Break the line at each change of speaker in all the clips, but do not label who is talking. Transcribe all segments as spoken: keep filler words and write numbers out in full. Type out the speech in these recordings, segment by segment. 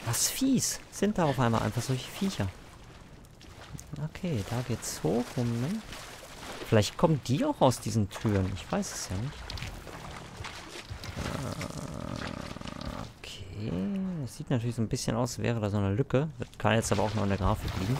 Was fies. Sind da auf einmal einfach solche Viecher. Okay, da geht's hoch. Moment. Vielleicht kommen die auch aus diesen Türen. Ich weiß es ja nicht. Okay. Das sieht natürlich so ein bisschen aus, wäre da so eine Lücke. Das kann jetzt aber auch nur an der Grafik liegen.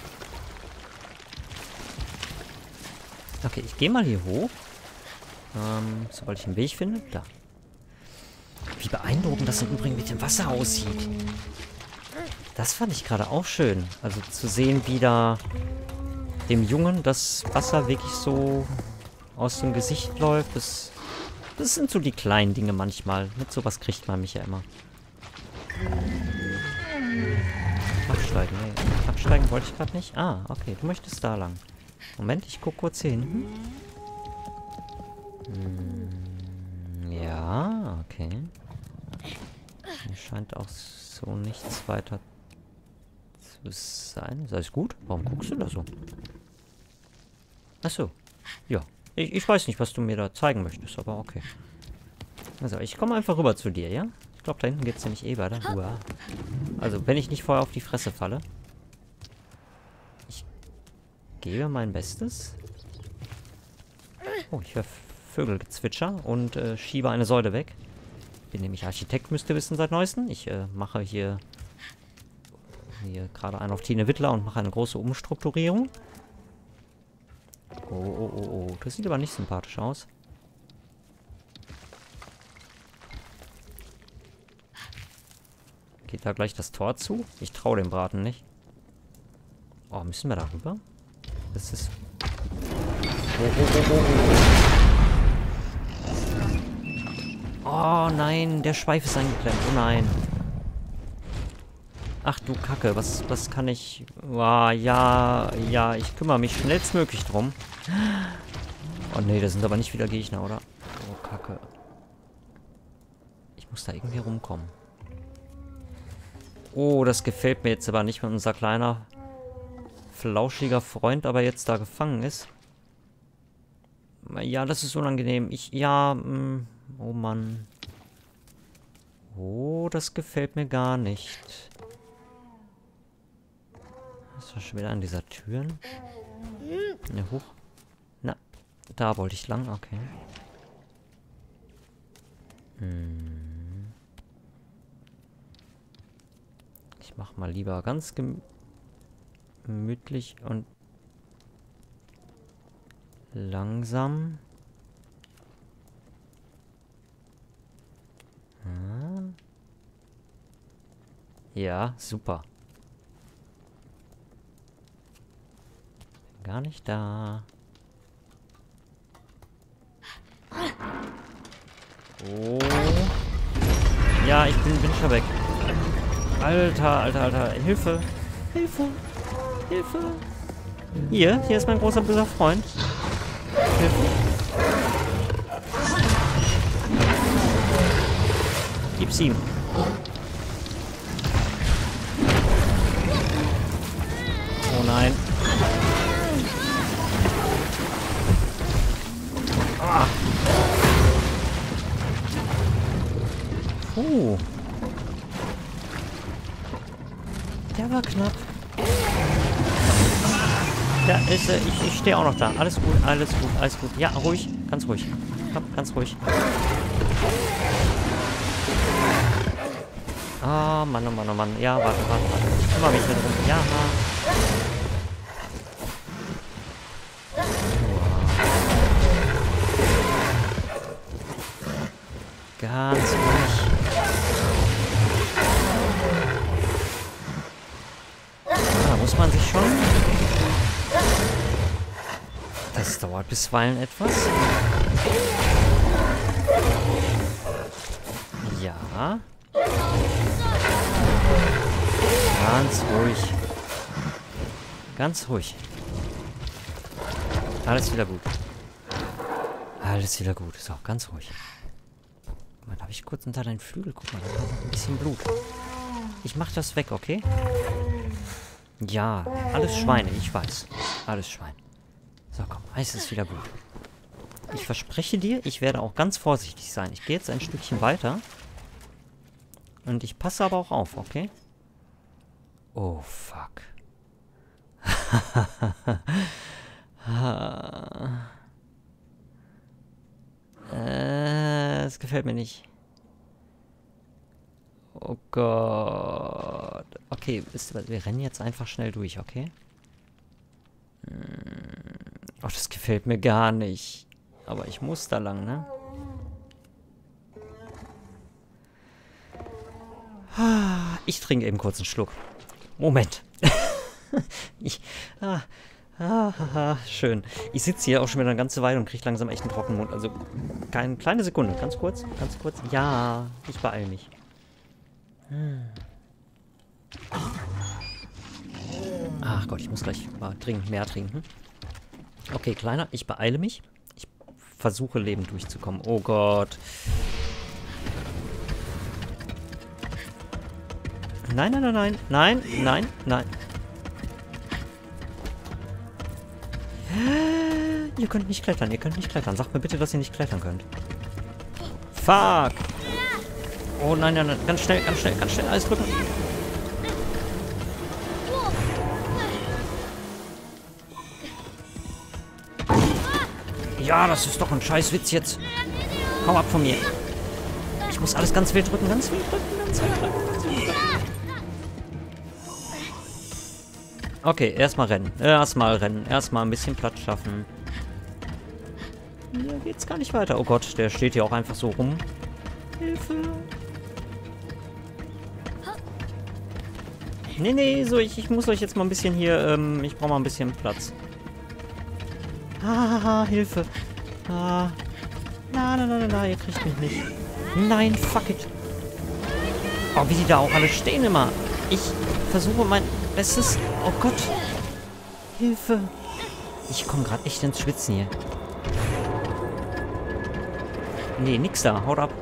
Okay, ich gehe mal hier hoch. Ähm, sobald ich einen Weg finde. Da. Wie beeindruckend das im Übrigen mit dem Wasser aussieht. Das fand ich gerade auch schön. Also zu sehen, wie da dem Jungen das Wasser wirklich so aus dem Gesicht läuft. Das, das sind so die kleinen Dinge manchmal. Mit sowas kriegt man mich ja immer. Absteigen. Nee, absteigen wollte ich gerade nicht. Ah, okay. Du möchtest da lang. Moment, ich gucke kurz hier hinten. Hm, ja, okay. Hier scheint auch so nichts weiter zu sein. Ist alles gut? Warum guckst du da so? Achso. Ja. Ich, ich weiß nicht, was du mir da zeigen möchtest, aber okay. Also, ich komme einfach rüber zu dir, ja? Ich glaube, da hinten geht es nämlich eh weiter. Uah. Also, wenn ich nicht vorher auf die Fresse falle. Ich gebe mein Bestes. Oh, ich höre Vögelgezwitscher und äh, schiebe eine Säule weg. Bin nämlich Architekt, müsst ihr wissen, seit Neuestem. Ich äh, mache hier, hier gerade einen auf Tine Wittler und mache eine große Umstrukturierung. Oh, oh, oh, oh. Das sieht aber nicht sympathisch aus. Geht da gleich das Tor zu? Ich traue dem Braten nicht. Oh, müssen wir da rüber? Das ist... Oh, oh, oh, oh, oh. Oh nein, der Schweif ist eingeklemmt. Oh nein. Ach du Kacke, was, was kann ich... Oh, ja, ja, ich kümmere mich schnellstmöglich drum. Oh nee, das sind aber nicht wieder Gegner, oder? Oh, Kacke. Ich muss da irgendwie rumkommen. Oh, das gefällt mir jetzt aber nicht, wenn unser kleiner, flauschiger Freund aber jetzt da gefangen ist. Ja, das ist unangenehm. Ich, ja, mh, oh Mann. Oh, das gefällt mir gar nicht. Das war schon wieder an dieser Türen. Ne, hoch. Na, da wollte ich lang, okay. Hm. Ich mach mal lieber ganz gemütlich und langsam. Hm. Ja, super. Gar nicht da. Oh. Ja, ich bin, bin schon weg. Alter, alter, alter. Hilfe. Hilfe. Hilfe. Hier, hier ist mein großer böser Freund. Hilfe. Gib's ihm. Oh nein. Ah. Uh. Der war knapp. Ja, ist, äh, ich, ich stehe auch noch da. Alles gut, alles gut, alles gut. Ja, ruhig, ganz ruhig. Komm, ganz ruhig. Ah, oh, Mann, oh Mann, oh Mann. Ja, warte, warte, warte. Ich kümmere mich mit rum. Ja. Ganz ruhig. Da muss man sich schon... Das dauert bisweilen etwas. Ja. Ganz ruhig. Ganz ruhig. Alles wieder gut. Alles wieder gut. So, ganz ruhig. Dann habe ich kurz unter deinen Flügel. Guck mal, da kommt noch ein bisschen Blut. Ich mach das weg, okay? Ja, alles Schweine, ich weiß. Alles Schwein. So, komm, alles ist wieder gut. Ich verspreche dir, ich werde auch ganz vorsichtig sein. Ich gehe jetzt ein Stückchen weiter. Und ich passe aber auch auf, okay? Oh, fuck. äh, das gefällt mir nicht. Oh Gott. Okay, wisst ihr was? Wir rennen jetzt einfach schnell durch, okay? Oh, das gefällt mir gar nicht. Aber ich muss da lang, ne? Ich trinke eben kurz einen Schluck. Moment. ich, ah, ah, ah, schön. Ich sitze hier auch schon wieder eine ganze Weile und kriege langsam echt einen trockenen Mund. Also, keine kleine Sekunde. Ganz kurz, ganz kurz. Ja, ich beeile mich. Hm. Ach Gott, ich muss gleich mal trinken, mehr trinken. Okay, Kleiner, ich beeile mich. Ich versuche lebend durchzukommen. Oh Gott. Nein, nein, nein, nein, nein, nein, nein. Ihr könnt nicht klettern, ihr könnt nicht klettern. Sagt mir bitte, dass ihr nicht klettern könnt. Fuck. Oh nein, nein, nein. Ganz schnell, ganz schnell, ganz schnell alles drücken. Ja, das ist doch ein scheiß Witz jetzt. Hau ab von mir. Ich muss alles ganz wild drücken, ganz wild drücken, ganz wild drücken, ganz wild drücken. Okay, erstmal rennen. Erstmal rennen. Erstmal ein bisschen Platz schaffen. Hier geht's gar nicht weiter. Oh Gott, der steht hier auch einfach so rum. Hilfe. Nee, nee, so, ich, ich muss euch jetzt mal ein bisschen hier, ähm, ich brauche mal ein bisschen Platz. Ah, Hilfe. Ah. Na, na, na, na, na, ihr kriegt mich nicht. Nein, fuck it. Oh, wie die da auch alle stehen immer. Ich versuche mein Bestes. Oh Gott. Hilfe. Ich komme gerade echt ins Schwitzen hier. Nee, nix da. Haut ab.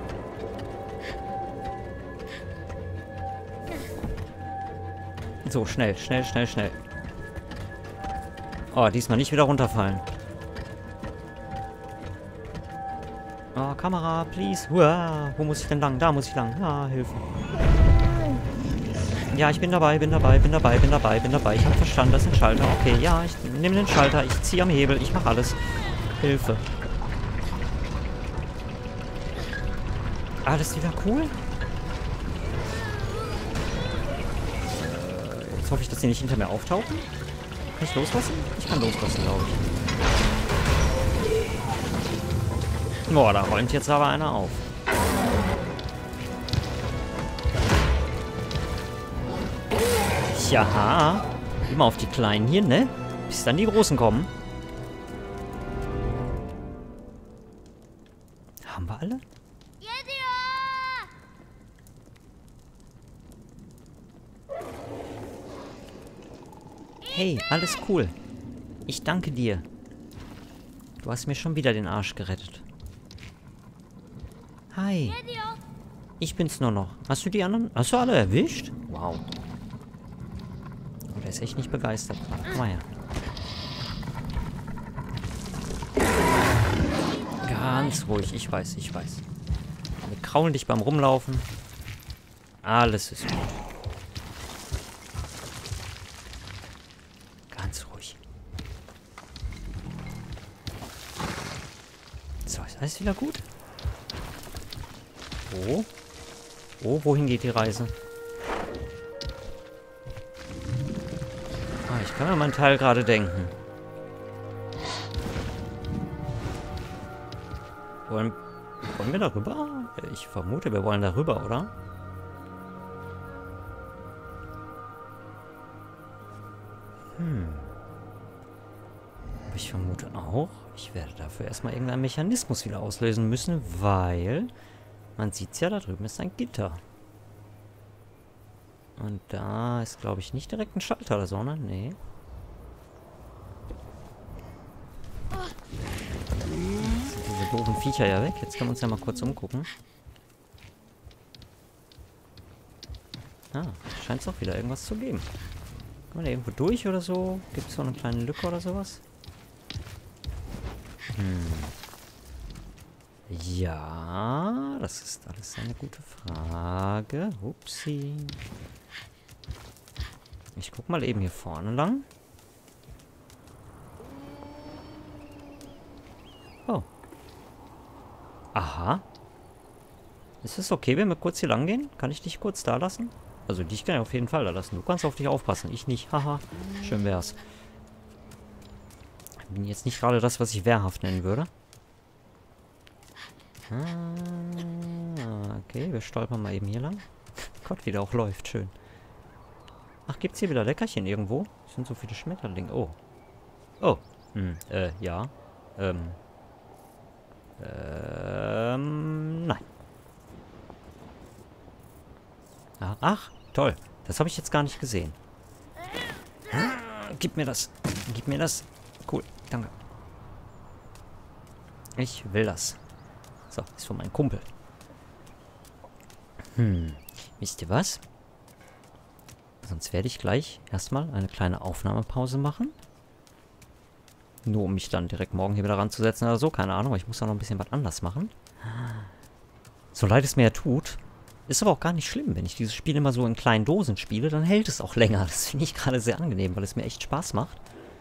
So, schnell, schnell, schnell, schnell. Oh, diesmal nicht wieder runterfallen. Oh, Kamera, please. Uah, wo muss ich denn lang? Da muss ich lang. Ah, Hilfe. Ja, ich bin dabei, bin dabei, bin dabei, bin dabei, bin dabei. Ich habe verstanden, das ist ein Schalter. Okay, ja, ich nehme den Schalter. Ich ziehe am Hebel. Ich mache alles. Hilfe. Alles wieder cool? Jetzt hoffe ich, dass die nicht hinter mir auftauchen. Kann ich loslassen? Ich kann loslassen, glaube ich. Boah, da räumt jetzt aber einer auf. Ja, immer auf die Kleinen hier, ne? Bis dann die Großen kommen. Haben wir alle? Hey, alles cool. Ich danke dir. Du hast mir schon wieder den Arsch gerettet. Hi. Ich bin's nur noch. Hast du die anderen? Hast du alle erwischt? Wow. Oh, der ist echt nicht begeistert. Komm mal her. Ganz ruhig. Ich weiß, ich weiß. Wir kraulen dich beim Rumlaufen. Alles ist gut. Ganz ruhig. So, ist alles wieder gut? Oh. Oh, wohin geht die Reise? Ah, ich kann mir meinen Teil gerade denken. Wollen, wollen wir da rüber? Ich vermute, wir wollen da rüber, oder? Hm. Aber ich vermute auch, ich werde dafür erstmal irgendeinen Mechanismus wieder auslösen müssen, weil man sieht es ja, da drüben ist ein Gitter. Und da ist, glaube ich, nicht direkt ein Schalter oder so, ne? Nee. Jetzt sind diese doofen Viecher ja weg. Jetzt können wir uns ja mal kurz umgucken. Ah, scheint es auch wieder irgendwas zu geben. Kann man da irgendwo durch oder so? Gibt es so eine kleine Lücke oder sowas? Hm. Ja, das ist alles eine gute Frage. Upsi. Ich guck mal eben hier vorne lang. Oh. Aha. Ist es okay, wenn wir kurz hier lang gehen? Kann ich dich kurz da lassen? Also dich kann ich auf jeden Fall da lassen. Du kannst auf dich aufpassen. Ich nicht. Haha. Schön wär's. Bin jetzt nicht gerade das, was ich wehrhaft nennen würde. Ah, okay, wir stolpern mal eben hier lang. Gott, wie der auch läuft. Schön. Ach, gibt's hier wieder Leckerchen irgendwo? Es sind so viele Schmetterlinge. Oh. Oh. Hm, äh, ja. Ähm. Ähm, nein. Ah, ach, toll. Das habe ich jetzt gar nicht gesehen. Ah, gib mir das. Gib mir das. Cool, danke. Ich will das. So, ist von meinem Kumpel. Hm, wisst ihr was? Sonst werde ich gleich erstmal eine kleine Aufnahmepause machen. Nur um mich dann direkt morgen hier wieder ranzusetzen oder so. Keine Ahnung, aber ich muss da noch ein bisschen was anders machen. So leid es mir ja tut. Ist aber auch gar nicht schlimm. Wenn ich dieses Spiel immer so in kleinen Dosen spiele, dann hält es auch länger. Das finde ich gerade sehr angenehm, weil es mir echt Spaß macht.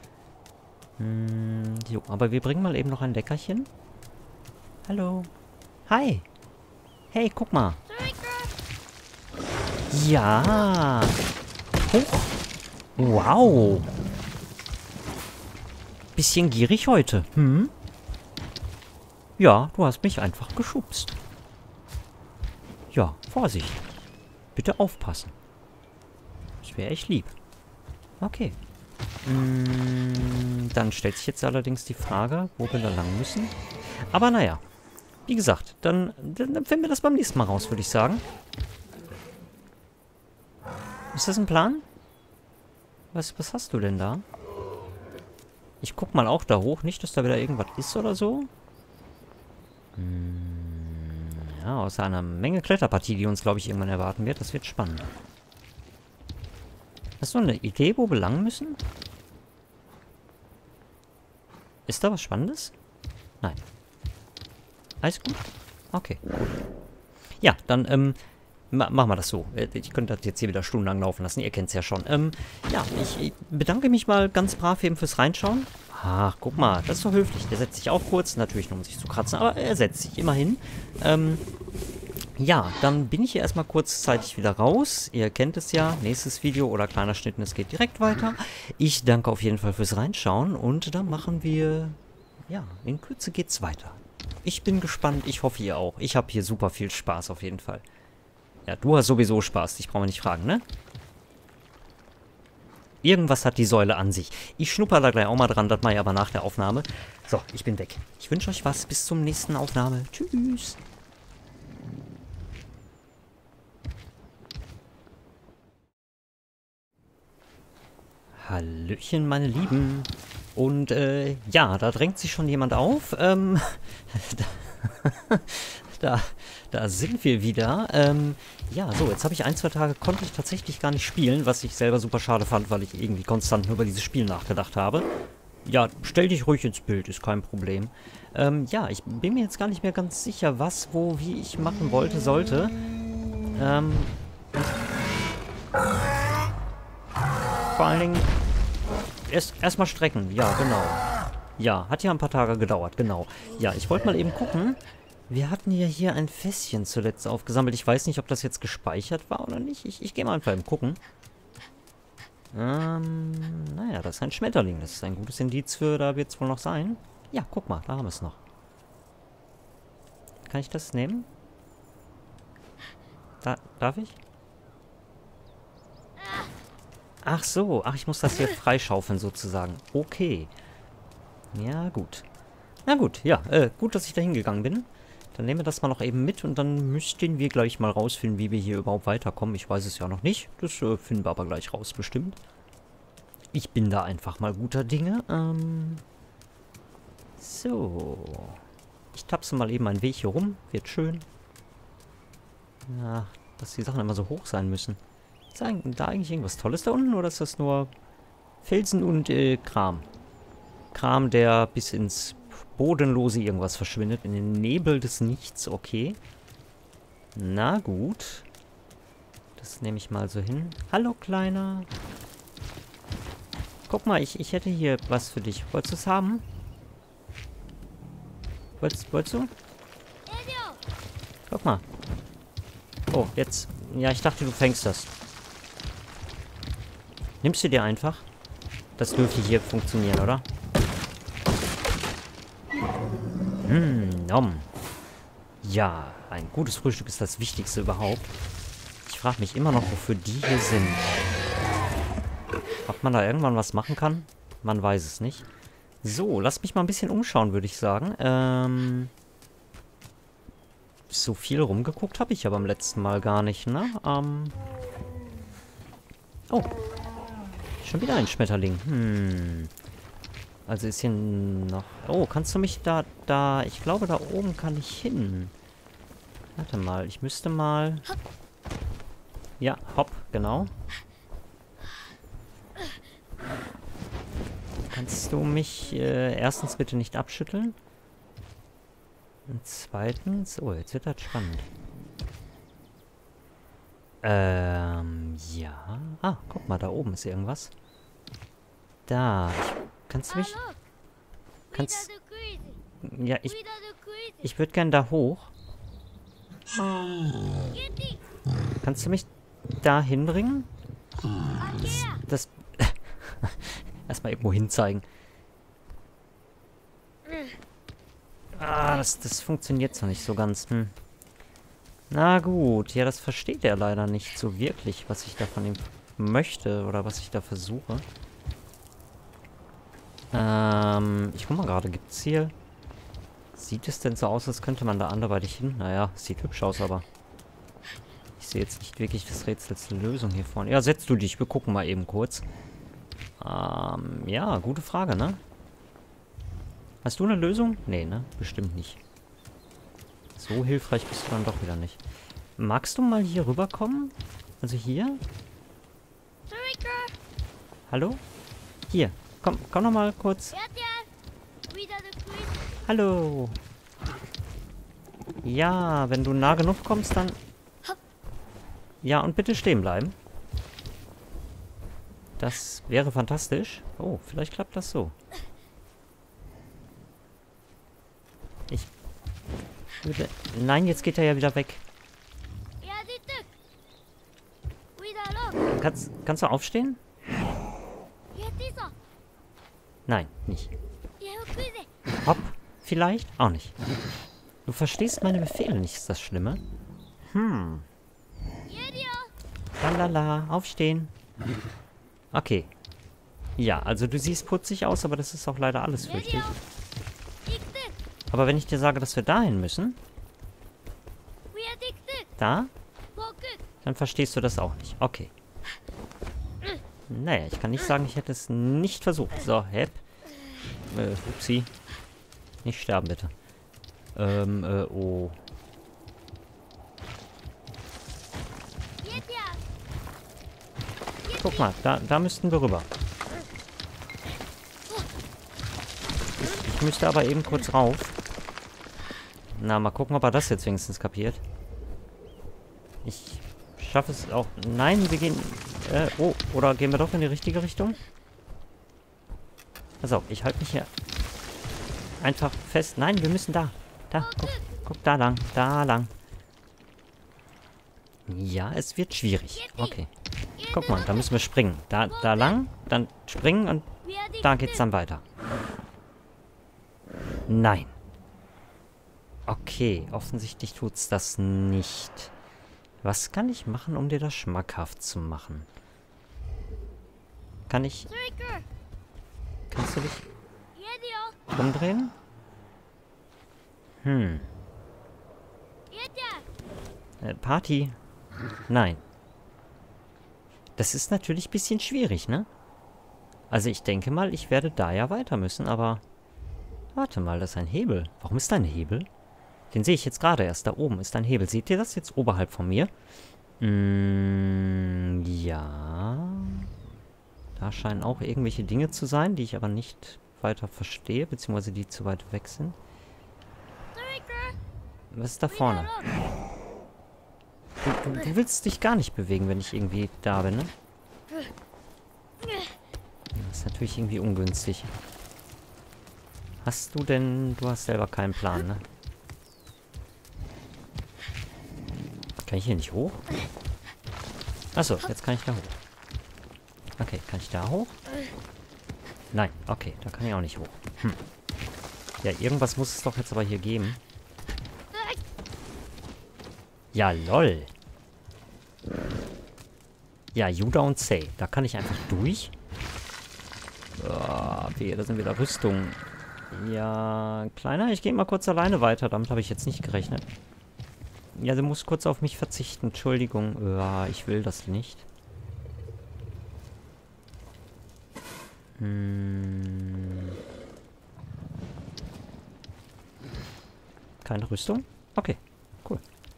Hm, jo, aber wir bringen mal eben noch ein Leckerchen. Hallo. Hi. Hey, guck mal. Ja. Hoch. Wow. Bisschen gierig heute. Hm? Ja, du hast mich einfach geschubst. Ja, Vorsicht. Bitte aufpassen. Das wäre echt lieb. Okay. Mm, dann stellt sich jetzt allerdings die Frage, wo wir da lang müssen. Aber naja. Wie gesagt, dann, dann, dann finden wir das beim nächsten Mal raus, würde ich sagen. Ist das ein Plan? Was, was hast du denn da? Ich guck mal auch da hoch. Nicht, dass da wieder irgendwas ist oder so. Hm, ja, außer einer Menge Kletterpartie, die uns, glaube ich, irgendwann erwarten wird. Das wird spannend. Hast du eine Idee, wo wir lang müssen? Ist da was Spannendes? Nein. Alles gut? Okay, gut. Ja, dann, ähm, ma machen wir das so. Ich könnte das jetzt hier wieder stundenlang laufen lassen. Ihr kennt es ja schon. Ähm, ja, ich, ich bedanke mich mal ganz brav eben fürs Reinschauen. Ach, guck mal, das ist doch höflich. Der setzt sich auch kurz, natürlich nur um sich zu kratzen, aber er setzt sich immerhin. Ähm, ja, dann bin ich hier erstmal kurzzeitig wieder raus. Ihr kennt es ja, nächstes Video oder kleiner Schnitt, es geht direkt weiter. Ich danke auf jeden Fall fürs Reinschauen und dann machen wir, ja, in Kürze geht's weiter. Ich bin gespannt, ich hoffe ihr auch. Ich habe hier super viel Spaß auf jeden Fall. Ja, du hast sowieso Spaß, ich brauche nicht fragen, ne? Irgendwas hat die Säule an sich. Ich schnupper da gleich auch mal dran, das mache ich aber nach der Aufnahme. So, ich bin weg. Ich wünsche euch was, bis zum nächsten Aufnahme. Tschüss. Hallöchen, meine Lieben. Und, äh, ja, da drängt sich schon jemand auf. Ähm, da, da sind wir wieder. Ähm, ja, so, jetzt habe ich ein, zwei Tage, konnte ich tatsächlich gar nicht spielen, was ich selber super schade fand, weil ich irgendwie konstant nur über dieses Spiel nachgedacht habe. Ja, stell dich ruhig ins Bild, ist kein Problem. Ähm, ja, ich bin mir jetzt gar nicht mehr ganz sicher, was, wo, wie ich machen wollte, sollte. Ähm, vor allen Dingen erst erstmal strecken, ja, genau. Ja, hat ja ein paar Tage gedauert, genau. Ja, ich wollte mal eben gucken. Wir hatten ja hier ein Fässchen zuletzt aufgesammelt. Ich weiß nicht, ob das jetzt gespeichert war oder nicht. Ich, ich gehe mal einfach eben gucken. Ähm, naja, das ist ein Schmetterling. Das ist ein gutes Indiz für, da wird es wohl noch sein. Ja, guck mal, da haben wir es noch. Kann ich das nehmen? Da, darf ich? Ach so, ach, ich muss das hier freischaufeln sozusagen. Okay. Ja, gut. Na gut, ja, äh, gut, dass ich da hingegangen bin. Dann nehmen wir das mal noch eben mit und dann müssten wir gleich mal rausfinden, wie wir hier überhaupt weiterkommen. Ich weiß es ja noch nicht. Das äh, finden wir aber gleich raus, bestimmt. Ich bin da einfach mal guter Dinge. Ähm, so. Ich tapse mal eben einen Weg hier rum. Wird schön. Ja, dass die Sachen immer so hoch sein müssen. Ist da eigentlich irgendwas Tolles da unten oder ist das nur Felsen und äh, Kram? Kram, der bis ins Bodenlose irgendwas verschwindet. In den Nebel des Nichts, okay. Na gut. Das nehme ich mal so hin. Hallo, Kleiner. guck mal, ich, ich hätte hier was für dich. Wolltest du es haben? Wolltest, wolltest du? Guck mal. Oh, jetzt. Ja, ich dachte, du fängst das. Nimmst du dir einfach? Das dürfte hier funktionieren, oder? Hm, nom. Ja, ein gutes Frühstück ist das Wichtigste überhaupt. Ich frage mich immer noch, wofür die hier sind. Ob man da irgendwann was machen kann? Man weiß es nicht. So, lass mich mal ein bisschen umschauen, würde ich sagen. Ähm... So viel rumgeguckt habe ich aber beim letzten Mal gar nicht, ne? Ähm... Oh. Schon wieder ein Schmetterling. Hm. Also ist hier noch... Oh, kannst du mich da... da... Ich glaube, da oben kann ich hin. Warte mal, ich müsste mal... Ja, hopp, genau. Kannst du mich äh, erstens bitte nicht abschütteln? Und zweitens... Oh, jetzt wird das spannend. Ähm, ja... Ah, guck mal, da oben ist irgendwas. Da. Ich, kannst du mich... Kannst... Ja, ich... Ich würde gern da hoch. Kannst du mich da hinbringen? Das... das erstmal irgendwo hinzeigen. Ah, das, das funktioniert zwar nicht so ganz. Hm. Na gut, ja, das versteht er leider nicht so wirklich, was ich da von ihm möchte oder was ich da versuche. Ähm, ich guck mal gerade, gibt's hier... Sieht es denn so aus, als könnte man da anderweitig hin? Naja, sieht hübsch aus, aber... Ich sehe jetzt nicht wirklich das Rätsels Lösung hier vorne. Ja, setz du dich, wir gucken mal eben kurz. Ähm, ja, gute Frage, ne? Hast du eine Lösung? Nee, ne? Bestimmt nicht. So hilfreich bist du dann doch wieder nicht. Magst du mal hier rüberkommen? Also hier? Hallo? Hier. Komm, komm noch mal kurz. Hallo. Ja, wenn du nah genug kommst, dann... Ja, und bitte stehen bleiben. Das wäre fantastisch. Oh, vielleicht klappt das so. Ich würde... Nein, jetzt geht er ja wieder weg. Kannst, kannst du aufstehen? Nein, nicht. Hopp, vielleicht? Auch nicht. Du verstehst meine Befehle nicht, ist das Schlimme? Hm. Lalala, aufstehen. Okay. Ja, also du siehst putzig aus, aber das ist auch leider alles, fürchte ich. Aber wenn ich dir sage, dass wir dahin müssen... Da? Dann verstehst du das auch nicht. Okay. Naja, ich kann nicht sagen, ich hätte es nicht versucht. So, hepp. Äh, upsie. Nicht sterben, bitte. Ähm, äh, oh. Guck mal, da, da müssten wir rüber. Ich, ich müsste aber eben kurz rauf. Na, mal gucken, ob er das jetzt wenigstens kapiert. Ich schaffe es auch... Nein, wir gehen... Äh, oh, oder gehen wir doch in die richtige Richtung? Pass auf, ich halte mich hier einfach fest. Nein, wir müssen da. Da, guck, guck, da lang, da lang. Ja, es wird schwierig. Okay. Guck mal, da müssen wir springen. Da, da lang, dann springen und da geht's dann weiter. Nein. Okay, offensichtlich tut's das nicht. Was kann ich machen, um dir das schmackhaft zu machen? Kann ich... Kannst du dich umdrehen? Hm. Äh, Party? Nein. Das ist natürlich ein bisschen schwierig, ne? Also ich denke mal, ich werde da ja weiter müssen, aber... Warte mal, das ist ein Hebel. Warum ist da ein Hebel? Den sehe ich jetzt gerade erst. Da oben ist ein Hebel. Seht ihr das jetzt oberhalb von mir? Mm, ja. Da scheinen auch irgendwelche Dinge zu sein, die ich aber nicht weiter verstehe, beziehungsweise die zu weit weg sind. Was ist da vorne? Du, du, du willst dich gar nicht bewegen, wenn ich irgendwie da bin, ne? Das ist natürlich irgendwie ungünstig. Hast du denn... Du hast selber keinen Plan, ne? Kann ich hier nicht hoch? Achso, jetzt kann ich da hoch. Okay, kann ich da hoch? Nein, okay, da kann ich auch nicht hoch. Hm. Ja, irgendwas muss es doch jetzt aber hier geben. Ja, lol. Ja, Judah und Zay. Da kann ich einfach durch. Oh, okay, da sind wieder Rüstungen. Ja, Kleiner, ich gehe mal kurz alleine weiter. Damit habe ich jetzt nicht gerechnet. Ja, du musst kurz auf mich verzichten. Entschuldigung. Ja, ich will das nicht. Hm. Keine Rüstung? Okay, cool.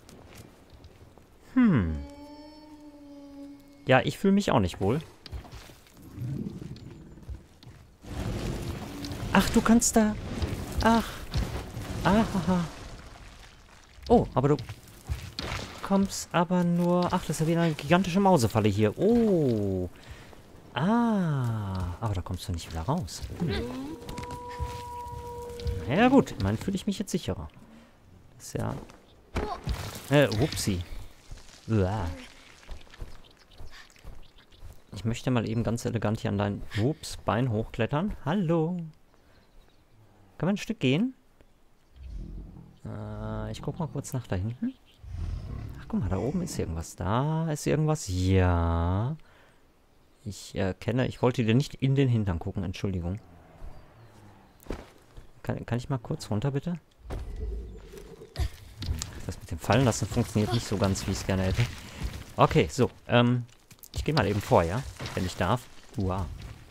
Hm. Ja, ich fühle mich auch nicht wohl. Ach, du kannst da... Ach. Aha. Oh, aber du kommst aber nur... Ach, das ist ja wieder eine gigantische Mausefalle hier. Oh. Ah. Aber da kommst du nicht wieder raus. Hm. Ja gut, immerhin fühle ich mich jetzt sicherer. Das ist ja... Äh, whoopsie. Uah. Ich möchte mal eben ganz elegant hier an dein Ups, Bein hochklettern. Hallo. Kann man ein Stück gehen? Äh, ich guck mal kurz nach da hinten. Ach, guck mal, da oben ist irgendwas. Da ist irgendwas. Ja. Ich erkenne, äh, ich wollte dir nicht in den Hintern gucken. Entschuldigung. Kann, kann ich mal kurz runter, bitte? Das mit dem Fallenlassen funktioniert nicht so ganz, wie ich es gerne hätte. Okay, so. Ähm, ich gehe mal eben vor, ja? Wenn ich darf. Wow.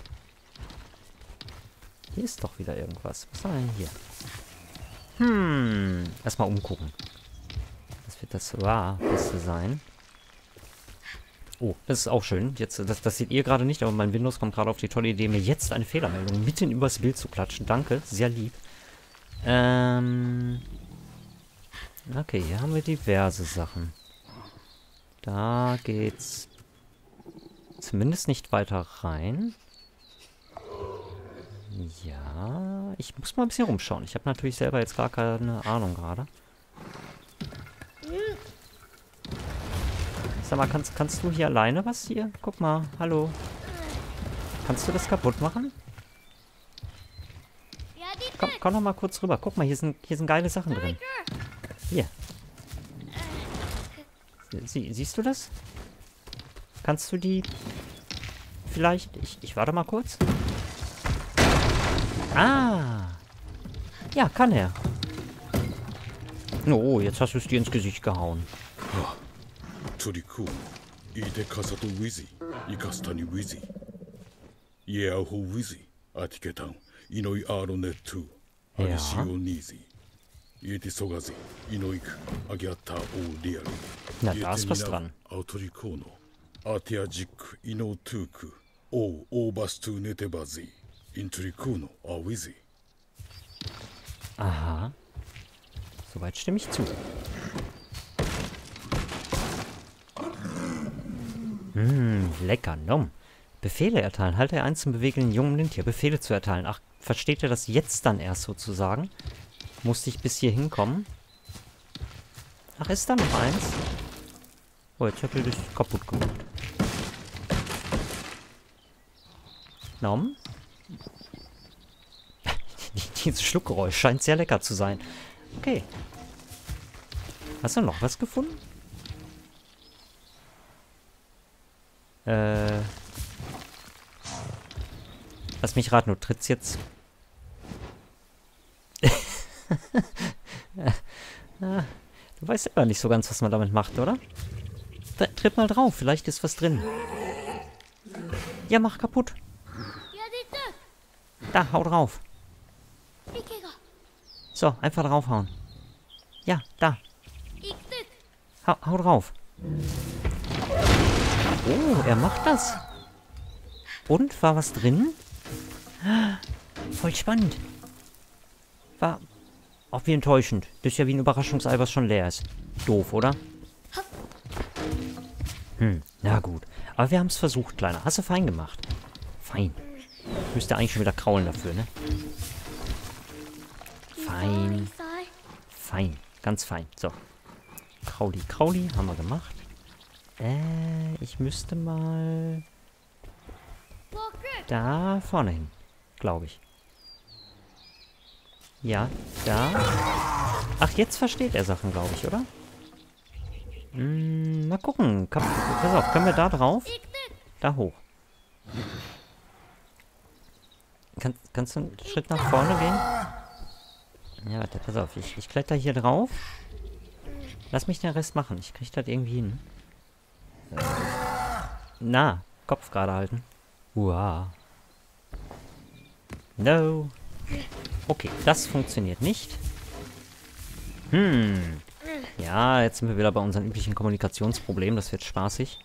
Hier ist doch wieder irgendwas. Was haben wir denn hier? Hm. Erstmal umgucken. Das wird das wow, Beste sein. Oh, das ist auch schön. Jetzt, das, das seht ihr gerade nicht, aber mein Windows kommt gerade auf die tolle Idee, mir jetzt eine Fehlermeldung mitten übers Bild zu klatschen. Danke, sehr lieb. Ähm... Okay, hier haben wir diverse Sachen. Da geht's zumindest nicht weiter rein. Ja, ich muss mal ein bisschen rumschauen. Ich habe natürlich selber jetzt gar keine Ahnung gerade. Sag mal, kannst, kannst du hier alleine was hier? Guck mal, hallo. Kannst du das kaputt machen? Komm, komm noch mal kurz rüber. Guck mal, hier sind, hier sind geile Sachen drin. Hier. Sie, siehst du das? Kannst du die... Vielleicht... Ich, ich warte mal kurz. Ah. Ja, kann er. Oh, jetzt hast du es dir ins Gesicht gehauen. Na, da ist was dran. Aha. Soweit stimme ich zu. Hm, lecker, nom. Befehle erteilen. Halte eins zum bewegenden jungen Lindtier. Befehle zu erteilen. Ach, versteht ihr das jetzt dann erst sozusagen? Musste ich bis hier hinkommen? Ach, ist da noch eins? Oh, jetzt habt ihr das kaputt gemacht. Nom? Dieses Schluckgeräusch scheint sehr lecker zu sein. Okay. Hast du noch was gefunden? Äh. Lass mich raten, du trittst jetzt... Du weißt aber nicht so ganz, was man damit macht, oder? Da, tritt mal drauf, vielleicht ist was drin. Ja, mach kaputt. Da, hau drauf. So, einfach draufhauen. Ja, da. Ha, hau drauf. Oh, er macht das. Und, war was drin? Voll spannend. War... Auch wie enttäuschend. Das ist ja wie ein Überraschungsei, was schon leer ist. Doof, oder? Hm, na gut. Aber wir haben es versucht, Kleiner. Hast du fein gemacht. Fein. müsste eigentlich schon wieder kraulen dafür, ne? Fein. Fein. Ganz fein. So. Krauli, Krauli. Haben wir gemacht. Äh, ich müsste mal... da vorne hin. Glaube ich. Ja, da. Ach, jetzt versteht er Sachen, glaube ich, oder? Hm, mal gucken. Kann, pass auf, können wir da drauf? Da hoch. Kann, kannst du einen Schritt nach vorne gehen? Ja, warte, pass auf. Ich, ich kletter hier drauf. Lass mich den Rest machen. Ich krieg das irgendwie hin. Äh, na, Kopf gerade halten. Uah. No. Okay, das funktioniert nicht. Hm. Ja, jetzt sind wir wieder bei unserem üblichen Kommunikationsproblem. Das wird spaßig.